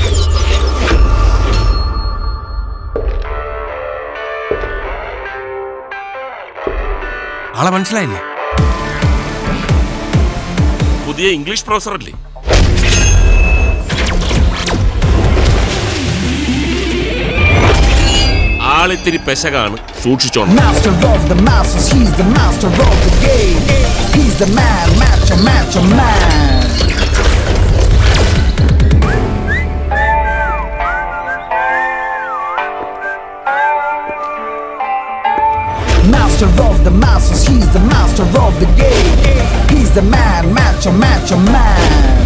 ആളെ മനസ്സിലായില്ലേ? പുതിയ ഇംഗ്ലീഷ് പ്രൊഫസർ അല്ലേ? ആളിത്തിരി പെശകാണ്, സൂക്ഷിച്ചോണം. Master of the masses, he's the master of the game. He's the man, macho man.